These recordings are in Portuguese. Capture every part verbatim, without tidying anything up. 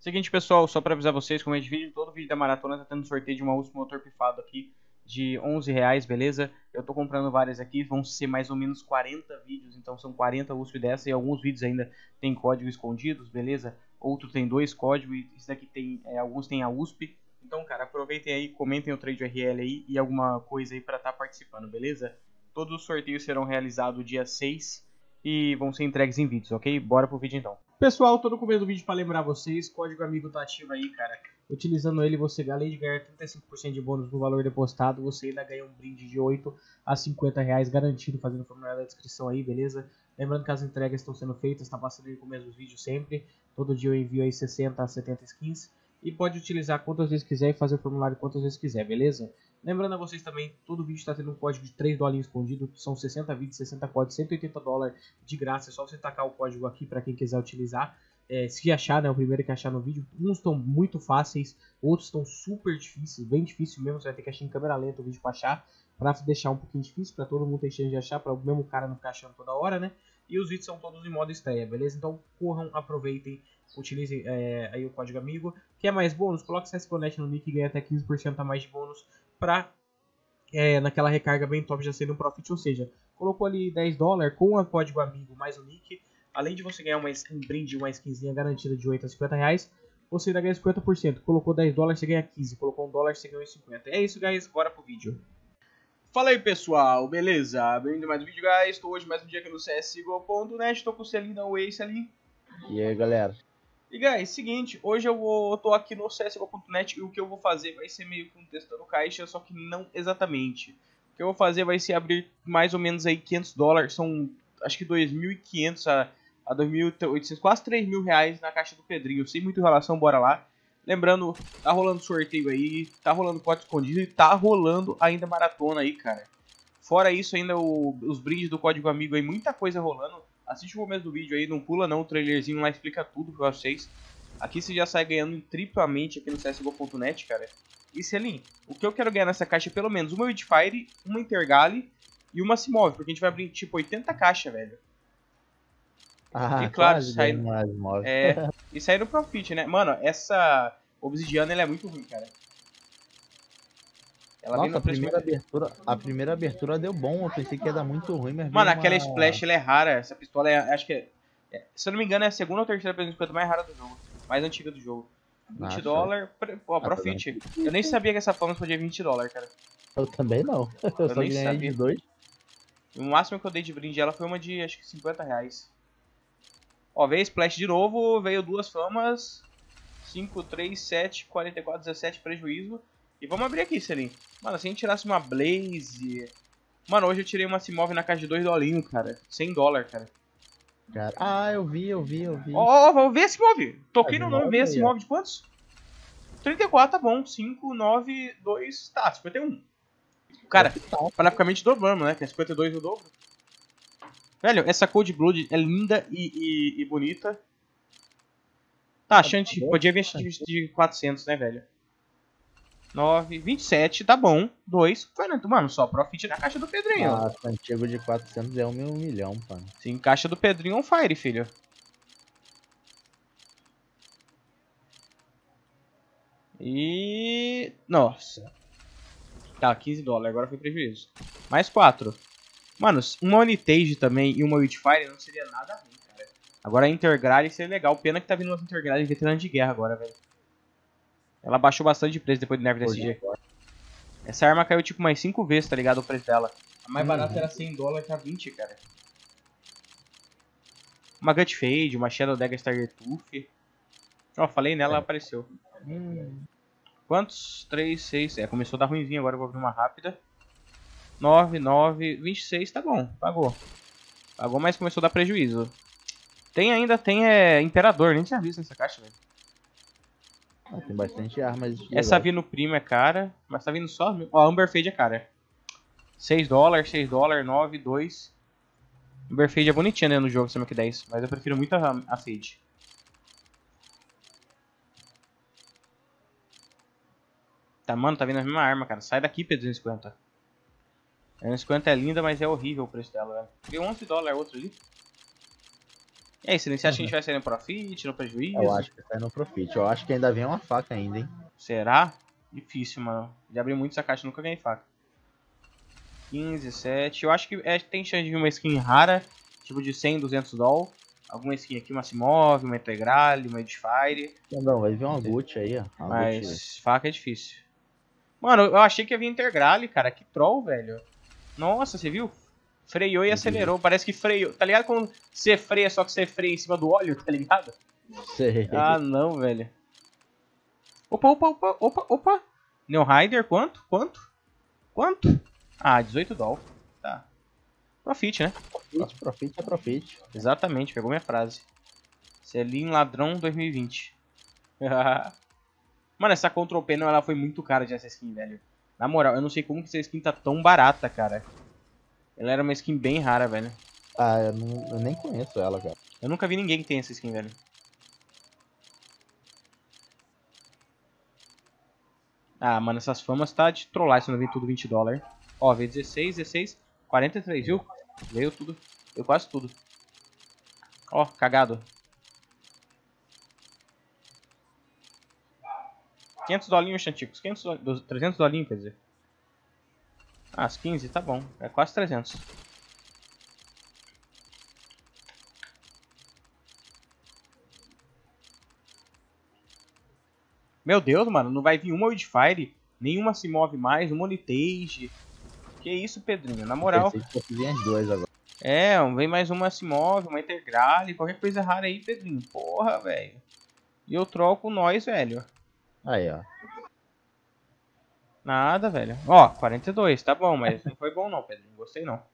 Seguinte, pessoal, só para avisar vocês, como é de vídeo, todo vídeo da maratona tá tendo sorteio de uma U S P motor pifado aqui de onze reais, beleza? Eu tô comprando várias aqui, vão ser mais ou menos quarenta vídeos, então são quarenta U S P dessa e alguns vídeos ainda tem código escondidos, beleza? Outro tem dois códigos e esse daqui tem, é, alguns tem a U S P. Então, cara, aproveitem aí, comentem o trade U R L aí e alguma coisa aí para estar tá participando, beleza? Todos os sorteios serão realizados dia seis e vão ser entregues em vídeos, ok? Bora pro vídeo então. Pessoal, tô no começo do vídeo para lembrar vocês, código amigo tá ativo aí, cara. Utilizando ele, você, além de ganhar trinta e cinco por cento de bônus no valor depositado, você ainda ganha um brinde de oito a cinquenta reais garantido, fazendo o formulário da descrição aí, beleza? Lembrando que as entregas estão sendo feitas, tá passando aí no começo dos vídeos sempre. Todo dia eu envio aí sessenta a setenta skins. E pode utilizar quantas vezes quiser e fazer o formulário quantas vezes quiser, beleza? Lembrando a vocês também, todo vídeo está tendo um código de três dólares escondido. São sessenta vídeos, sessenta códigos, cento e oitenta dólares de graça. É só você tacar o código aqui para quem quiser utilizar. É, se achar, né, o primeiro que achar no vídeo. Uns estão muito fáceis, outros estão super difíceis, bem difícil mesmo. Você vai ter que achar em câmera lenta o vídeo para achar, para deixar um pouquinho difícil, para todo mundo ter chance de achar, para o mesmo cara não ficar achando toda hora, né? E os vídeos são todos em modo estreia, beleza? Então corram, aproveitem, utilizem é, aí o código amigo. Quer mais bônus? Coloque C S G O Net no nick e ganha até quinze por cento a mais de bônus para é, naquela recarga bem top já sendo um profit. Ou seja, colocou ali dez dólares com o código amigo mais o nick. Além de você ganhar uma skin brinde, uma skinzinha garantida de oito a cinquenta reais, você ainda ganha cinquenta por cento. Colocou dez dólares, você ganha quinze. Colocou um dólar, você ganha cinquenta. É isso, guys. Bora pro vídeo. Fala aí, pessoal. Beleza? Bem-vindo a mais um vídeo, guys. Estou hoje mais um dia aqui no C S G O ponto net. Estou com o selinho da Waze ali. E aí, galera? E, guys, seguinte. Hoje eu vou, eu tô aqui no C S G O ponto net e o que eu vou fazer vai ser meio que um testando caixa, só que não exatamente. O que eu vou fazer vai ser abrir mais ou menos aí quinhentos dólares. São, acho que dois mil e quinhentos a... a dois mil e oitocentos, quase três mil reais na caixa do Pedrinho, sem muita relação, bora lá. Lembrando, tá rolando sorteio aí, tá rolando código escondido e tá rolando ainda maratona aí, cara. Fora isso, ainda o, os brindes do código amigo aí, muita coisa rolando. Assiste o começo do vídeo aí, não pula não, o trailerzinho lá explica tudo pra vocês. Aqui você já sai ganhando triplamente aqui no C S G O ponto net, cara. E Selim, o que eu quero ganhar nessa caixa é pelo menos uma Wildfire, uma Intergale e uma Simove, porque a gente vai abrir tipo oitenta caixas, velho. Ah, E claro, quase sai, mais móvel. é, e sair no profit, né? Mano, essa obsidiana ela é muito ruim, cara. Ela vem Nossa, no a preço primeira muito... abertura, a primeira abertura deu bom, eu pensei que ia dar muito ruim, mas Mano, veio aquela uma... splash ela é rara, essa pistola é, acho que é, é, se eu não me engano é a segunda ou terceira presente mais rara do jogo, mais antiga do jogo. vinte dólares, ó, Ah, tá profit. Eu nem sabia que essa fama podia vinte dólares, cara. Eu também não, eu, Eu só nem ganhei sabia. de dois. O máximo que eu dei de brinde ela foi uma de, acho que cinquenta reais. Ó, veio splash de novo, veio duas famas, cinco, três, sete, quarenta e quatro, dezessete prejuízo. E vamos abrir aqui, Selim. Mano, se a gente tirasse uma Blaze... Mano, hoje eu tirei uma Simove na caixa de dois dolinhos, cara. cem dólares, cara. Cara. Ah, eu vi, eu vi, eu vi. Ó, ó, vou ver a Simove. Toquei Ah, no nome, Simove ver a aí, Simove de quantos? trinta e quatro, tá bom. cinco, nove, dois, tá, cinquenta e um. Cara, praticamente dobramos, né? Que é cinquenta e dois o dobro. Velho, essa Cold Blood é linda e, e, e bonita. Tá, Shanti, podia vir de, de quatrocentos, né, velho? nove, vinte e sete, tá bom. dois, mano, só profit na caixa do Pedrinho. Nossa, antigo de quatrocentos é um mil, um milhão, mano. Sim, caixa do Pedrinho on fire, filho. E... Nossa. Tá, quinze dólares, agora foi prejuízo. Mais quatro. Mano, uma Unitage também e uma Witchfire não seria nada ruim, cara. Agora a Intergrade seria legal. Pena que tá vindo uma Intergrade veterana de guerra agora, velho. Ela baixou bastante de preço depois do nerf da S G. Essa arma caiu tipo mais cinco vezes, tá ligado? O preço dela. A mais barata uhum. era cem dólares, tá vinte, cara. Uma Gut Fade, uma Shadow Dagger Starter Tooth. Ó, falei nela, ela apareceu. Hum. Quantos? três, seis. É, começou a dar ruimzinho agora, eu vou abrir uma rápida. nove, nove, vinte e seis, tá bom, pagou. Pagou, mas começou a dar prejuízo. Tem ainda, tem é, Imperador, nem tinha visto nessa caixa, velho. Ah, tem bastante armas. Essa vindo primo é cara, mas tá vindo só... Ó, a Amber Fade é cara. seis dólares, seis dólares, nove, dois. Amber Fade é bonitinha, né, no jogo, C M Q dez, mas eu prefiro muito a, a Fade. Tá, mano, tá vindo a mesma arma, cara. Sai daqui, P duzentos e cinquenta. A duzentos e cinquenta é linda, mas é horrível o preço dela, velho. Deu onze dólares outro ali. E aí, Silêncio, você acha que a gente vai sair no profit, no prejuízo? Eu acho que sai no profit. Eu acho que ainda vem uma faca ainda, hein? Será? Difícil, mano. Já abri muito essa caixa, nunca ganhei faca. quinze, sete. Eu acho que é, tem chance de vir uma skin rara, tipo de cem, duzentos doll. Alguma skin aqui, uma Simov, uma Integrale, uma Edfire. Não, vai vir uma Gucci aí, ó. Uma Mas Gucci. faca é difícil. Mano, eu achei que ia vir Integrale, cara. Que troll, velho. Nossa, você viu? Freou e acelerou. Parece que freou. Tá ligado quando você freia, só que você freia em cima do óleo, tá ligado? Sei. Ah, não, velho. Opa, opa, opa, opa, opa. Neo Rider, quanto? Quanto? Quanto? Ah, dezoito doll. Tá. Profit, né? Profit, profit é profit. Exatamente, pegou minha frase. Selim Ladrão dois mil e vinte. Mano, essa Control Panel ela foi muito cara de essa skin, velho. Na moral, eu não sei como que essa skin tá tão barata, cara. Ela era uma skin bem rara, velho. Ah, eu, não, eu nem conheço ela, cara. Eu nunca vi ninguém que tem essa skin, velho. Ah, mano, essas famas tá de trollar se não vir tudo vinte dólares. Ó, veio dezesseis, dezesseis, quarenta e três, viu? Veio tudo. Veio quase tudo. Ó, cagado. quinhentos dolinhos, Chanticos. quinhentos, do- trezentos dolinhos, quer dizer. Ah, as quinze, tá bom. É quase trezentos. Meu Deus, mano. Não vai vir uma Wildfire. Nenhuma se move mais. Uma Olitage. Que isso, Pedrinho. Na moral. Pensei que fosse vir as duas agora. É, vem mais uma se move. Uma Integrale. Qualquer coisa rara aí, Pedrinho. Porra, velho. E eu troco nós, velho. Aí, ó. Nada, velho. Ó, quarenta e dois, tá bom, mas não foi bom não, Pedro. Não gostei não.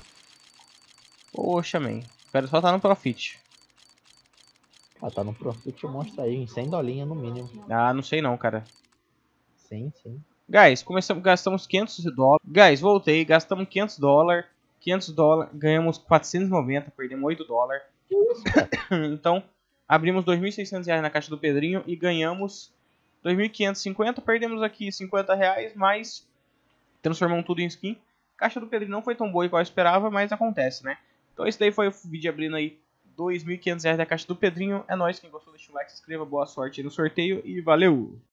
Poxa, man. Quero só estar no profit. Ah, tá no profit, mostra aí, em cem dolinhas no mínimo. Ah, não sei não, cara. Sim, sim. Guys, começamos, gastamos quinhentos dólares. Guys, voltei, gastamos quinhentos dólares. quinhentos dólares, ganhamos quatrocentos e noventa, perdemos oito dólares. Então, abrimos dois mil e seiscentos reais na caixa do Pedrinho e ganhamos dois mil quinhentos e cinquenta. Perdemos aqui cinquenta reais, mas transformamos tudo em skin. A caixa do Pedrinho não foi tão boa igual eu esperava, mas acontece, né? Então esse daí foi o vídeo abrindo aí dois mil e quinhentos reais da caixa do Pedrinho. É nóis, quem gostou deixa o like, se inscreva, boa sorte aí no sorteio e valeu!